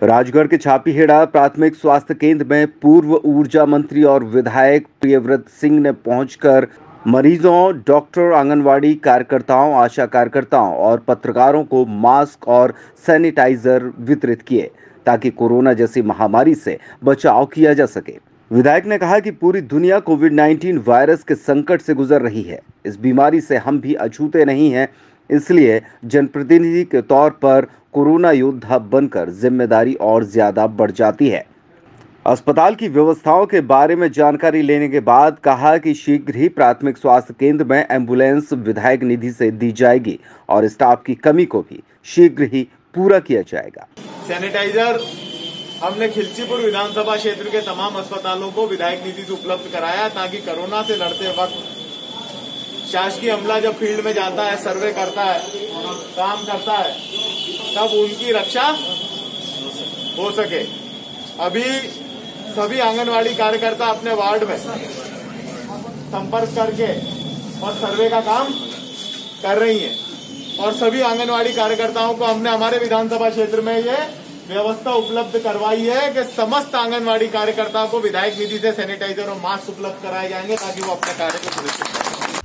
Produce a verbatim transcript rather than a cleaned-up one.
राजगढ़ के छापीहेड़ा प्राथमिक स्वास्थ्य केंद्र में पूर्व ऊर्जा मंत्री और विधायक प्रियव्रत सिंह ने पहुंचकर मरीजों, डॉक्टर, आंगनवाड़ी कार्यकर्ताओं, आशा कार्यकर्ताओं और पत्रकारों को मास्क और सैनिटाइजर वितरित किए ताकि कोरोना जैसी महामारी से बचाव किया जा सके। विधायक ने कहा कि पूरी दुनिया कोविड उन्नीस वायरस के संकट से गुजर रही है। इस बीमारी से हम भी अछूते नहीं हैं, इसलिए जनप्रतिनिधि के तौर पर कोरोना योद्धा बनकर जिम्मेदारी और ज्यादा बढ़ जाती है। अस्पताल की व्यवस्थाओं के बारे में जानकारी लेने के बाद कहा कि शीघ्र ही प्राथमिक स्वास्थ्य केंद्र में एम्बुलेंस विधायक निधि से दी जाएगी और स्टाफ की कमी को भी शीघ्र ही पूरा किया जाएगा। सैनिटाइजर हमने खिलचीपुर विधानसभा क्षेत्र के तमाम अस्पतालों को विधायक निधि से उपलब्ध कराया ताकि कोरोना से लड़ते वक्त शासकीय अमला जब फील्ड में जाता है, सर्वे करता है, काम करता है, तब उनकी रक्षा हो सके। अभी सभी आंगनवाड़ी कार्यकर्ता अपने वार्ड में संपर्क करके और सर्वे का काम कर रही हैं और सभी आंगनवाड़ी कार्यकर्ताओं को हमने हमारे विधानसभा क्षेत्र में ये व्यवस्था उपलब्ध करवाई है कि समस्त आंगनवाड़ी कार्यकर्ताओं को विधायक निधि से सैनिटाइजर और मास्क उपलब्ध कराए जाएंगे ताकि वो अपने कार्य को सुनिश्चित करें।